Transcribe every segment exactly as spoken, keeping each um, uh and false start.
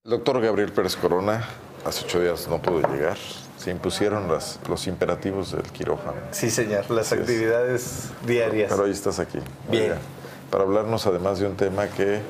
El doctor Gabriel Pérez Corona hace ocho días no pudo llegar. Se impusieron las, los imperativos del quirófano. Sí, señor, las Así actividades es. diarias. Pero hoy estás aquí. Bien. Oiga, para hablarnos además de un tema que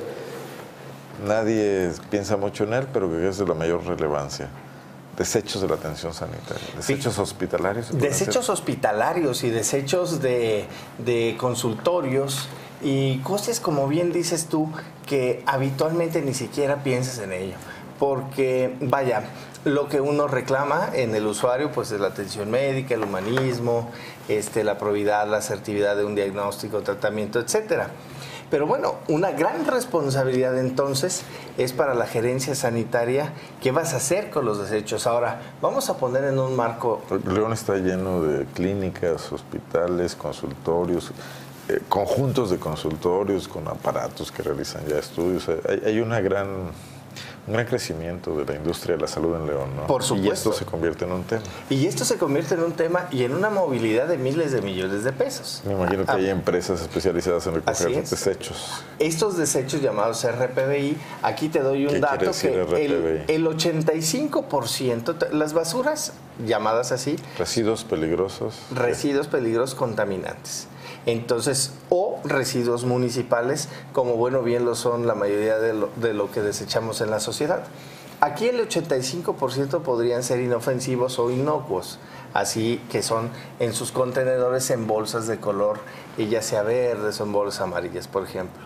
nadie piensa mucho en él, pero que es de la mayor relevancia. Desechos de la atención sanitaria. Desechos sí. hospitalarios. Desechos ser? hospitalarios y desechos de, de consultorios y cosas, como bien dices tú, que habitualmente ni siquiera piensas en ello. Porque, vaya, lo que uno reclama en el usuario pues es la atención médica, el humanismo, este, la probidad, la asertividad de un diagnóstico, tratamiento, etcétera. Pero bueno, una gran responsabilidad entonces es para la gerencia sanitaria. ¿Qué vas a hacer con los desechos? Ahora, vamos a poner en un marco... León está lleno de clínicas, hospitales, consultorios, eh, conjuntos de consultorios con aparatos que realizan ya estudios. Hay, hay una gran... un gran crecimiento de la industria de la salud en León, ¿no? Por supuesto. Y esto se convierte en un tema. Y esto se convierte en un tema y en una movilidad de miles de millones de pesos. Me imagino que ah, hay empresas especializadas en recoger es. desechos. Estos desechos llamados R P B I, aquí te doy un dato que el, el ochenta y cinco por ciento, las basuras llamadas así... Residuos peligrosos. Residuos peligrosos contaminantes. Entonces, o residuos municipales, como bueno bien lo son la mayoría de lo, de lo que desechamos en la sociedad. Aquí el ochenta y cinco por ciento podrían ser inofensivos o inocuos, así que son en sus contenedores en bolsas de color, ya sea verdes o en bolsas amarillas, por ejemplo.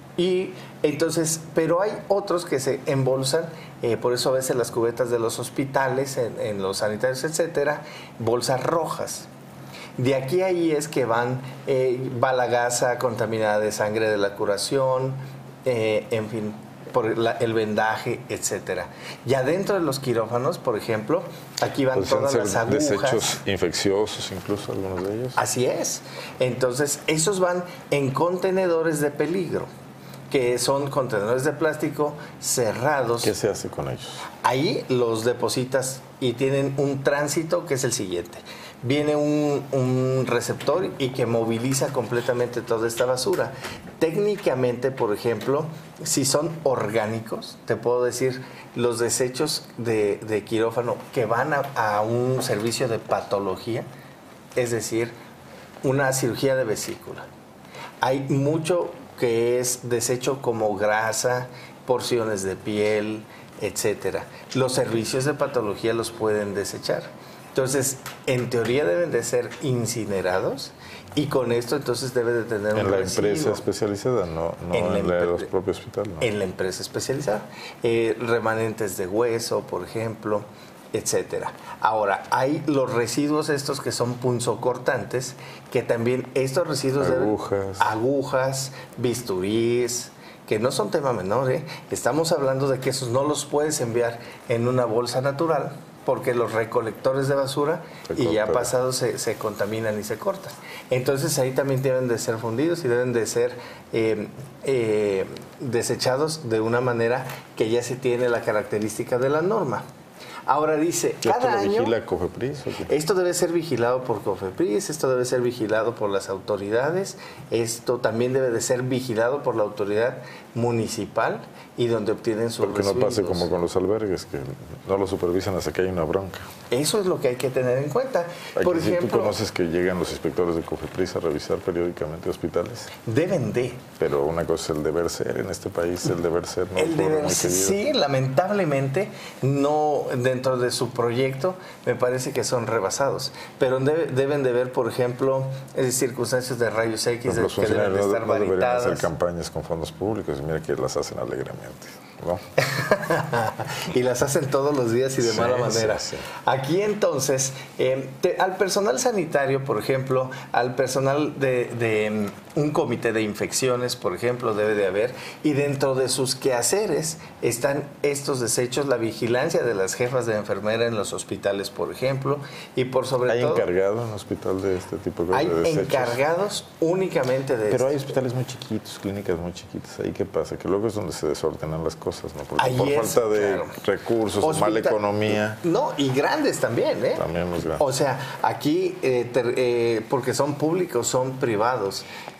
Y entonces, pero hay otros que se embolsan, eh, por eso a veces las cubetas de los hospitales, en, en los sanitarios, etcétera, bolsas rojas. De aquí a ahí es que van, eh, va la gasa contaminada de sangre de la curación, eh, en fin, por la, el vendaje, etcétera. Ya dentro de los quirófanos, por ejemplo, aquí van todas las agujas. Desechos infecciosos, incluso algunos de ellos. Así es. Entonces, esos van en contenedores de peligro, que son contenedores de plástico cerrados. ¿Qué se hace con ellos? Ahí los depositas y tienen un tránsito que es el siguiente. Viene un, un receptor y que moviliza completamente toda esta basura. Técnicamente, por ejemplo, si son orgánicos, te puedo decir, los desechos de, de quirófano que van a, a un servicio de patología, es decir, una cirugía de vesícula. Hay mucho que es desecho como grasa, porciones de piel, etcétera. Los servicios de patología los pueden desechar. Entonces, en teoría deben de ser incinerados y con esto entonces debe de tener un En la residuo. empresa especializada, no, no en, en la de los propios hospitales. ¿No? En la empresa especializada. Eh, remanentes de hueso, por ejemplo, etcétera. Ahora, hay los residuos estos que son punzocortantes, que también estos residuos agujas, deben, agujas, bisturís, que no son tema menor, ¿eh? Estamos hablando de que esos no los puedes enviar en una bolsa natural, porque los recolectores de basura se y ya pasados se, se contaminan y se cortan. Entonces ahí también deben de ser fundidos y deben de ser eh, eh, desechados de una manera que ya se tiene la característica de la norma. Ahora dice, cada ¿Esto lo año... vigila COFEPRIS o qué? Esto debe ser vigilado por COFEPRIS, esto debe ser vigilado por las autoridades, esto también debe de ser vigilado por la autoridad municipal y donde obtienen sus Porque no residuos. pase como con los albergues, que no lo supervisan hasta que hay una bronca. Eso es lo que hay que tener en cuenta. Aquí, por si ejemplo, tú conoces que llegan los inspectores de COFEPRIS a revisar periódicamente hospitales. Deben de. Pero una cosa es el deber ser en este país, el deber ser no el deber ser, sí, lamentablemente, no dentro de su proyecto, me parece que son rebasados. Pero debe, deben de ver, por ejemplo, circunstancias de rayos X los que deben de estar no, no deberían hacer varitadas. Campañas con fondos públicos y mira que las hacen alegremente, ¿no? Y las hacen todos los días y de sí, mala manera. Sí, sí. Aquí entonces, eh, te, al personal sanitario, por ejemplo, al personal de, de um, un comité de infecciones, por ejemplo, debe de haber, y dentro de sus quehaceres están estos desechos, la vigilancia de las jefas de enfermera en los hospitales, por ejemplo, y por sobre ¿Hay todo... ¿Hay encargado en hospital de este tipo de, hay de desechos? Hay encargados únicamente de Pero esto. hay hospitales muy chiquitos, clínicas muy chiquitas. ¿Ahí qué pasa? Que luego es donde se desordenan las cosas, ¿no? Porque Ahí por es, falta de claro. recursos, Hospital, mala economía. No, y grandes también, ¿eh? También los grandes. O sea, aquí, eh, ter, eh, porque son públicos, son privados.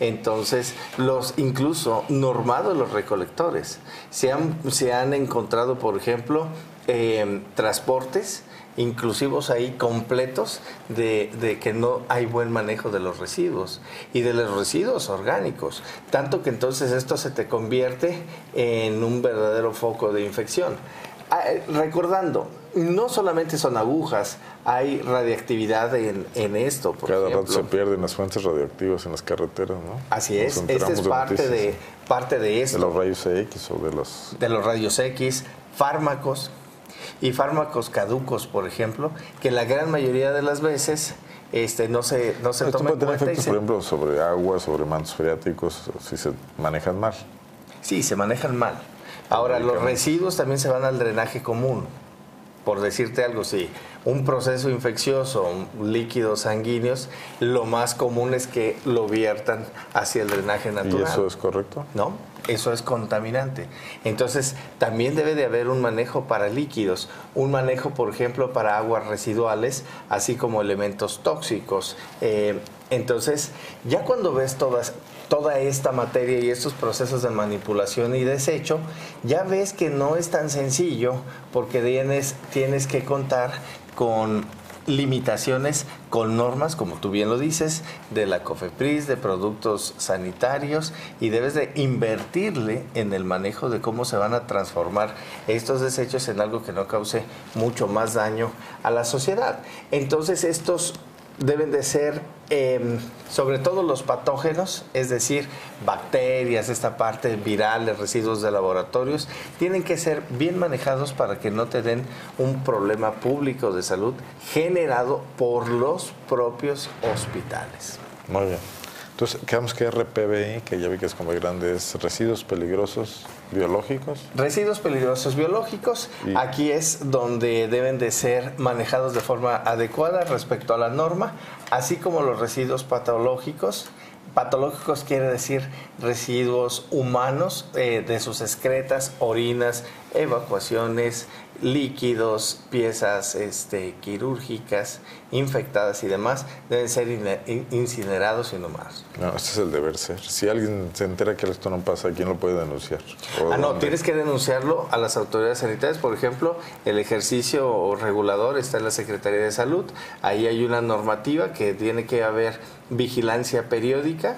Entonces, los incluso normados los recolectores. Se han, se han encontrado, por ejemplo, eh, transportes inclusivos ahí completos de, de que no hay buen manejo de los residuos y de los residuos orgánicos, tanto que entonces esto se te convierte en un verdadero foco de infección. Ah, recordando, no solamente son agujas, hay radiactividad en, en esto. Por Cada ejemplo. rato se pierden las fuentes radioactivas en las carreteras, ¿no? Así es, esta es parte de, parte de esto. De los rayos X o de los... De los rayos X, fármacos y fármacos caducos, por ejemplo, que la gran mayoría de las veces este, no se, no se Esto toma en puede tener cuenta. efectos, Se... por ejemplo, sobre agua, sobre mantos freáticos, si se manejan mal. Sí, se manejan mal. Ahora, los residuos también se van al drenaje común. Por decirte algo, si un proceso infeccioso, un líquidos sanguíneos, lo más común es que lo viertan hacia el drenaje natural. ¿Y eso es correcto? No, eso es contaminante. Entonces, también debe de haber un manejo para líquidos, un manejo, por ejemplo, para aguas residuales, así como elementos tóxicos. Eh, entonces, ya cuando ves todas... toda esta materia y estos procesos de manipulación y desecho, ya ves que no es tan sencillo porque tienes, tienes que contar con limitaciones, con normas, como tú bien lo dices, de la COFEPRIS, de productos sanitarios, y debes de invertirle en el manejo de cómo se van a transformar estos desechos en algo que no cause mucho más daño a la sociedad. Entonces, estos deben de ser, eh, sobre todo los patógenos, es decir, bacterias, esta parte viral, residuos de laboratorios, tienen que ser bien manejados para que no te den un problema público de salud generado por los propios hospitales. Muy bien. Entonces, quedamos que R P B I, que ya vi que es como grande, es residuos peligrosos biológicos. Residuos peligrosos biológicos, y aquí es donde deben de ser manejados de forma adecuada respecto a la norma, así como los residuos patológicos. Patológicos quiere decir residuos humanos eh, de sus excretas, orinas, evacuaciones, líquidos, piezas este, quirúrgicas, infectadas y demás, deben ser incinerados y no más. No, este es el deber ser. Si alguien se entera que esto no pasa, ¿quién lo puede denunciar? Ah, no, dónde? Tienes que denunciarlo a las autoridades sanitarias. Por ejemplo, el ejercicio regulador está en la Secretaría de Salud. Ahí hay una normativa que tiene que haber vigilancia periódica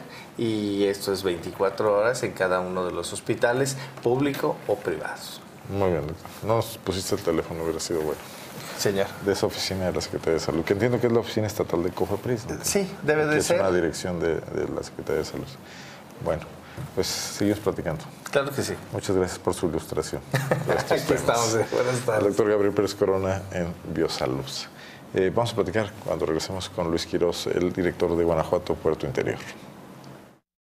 y esto es veinticuatro horas en cada uno de los hospitales, público o privados. Muy bien, no nos pusiste el teléfono, hubiera sido bueno. Señor. De esa oficina de la Secretaría de Salud, que entiendo que es la oficina estatal de COFEPRIS, ¿no? Sí, debe de que ser. Es una dirección de, de la Secretaría de Salud. Bueno, pues seguimos platicando. Claro que sí. Muchas gracias por su ilustración. Aquí estamos. Buenas tardes. El doctor Gabriel Pérez Corona en Biosalud. Eh, vamos a platicar cuando regresemos con Luis Quirós, el director de Guanajuato Puerto Interior.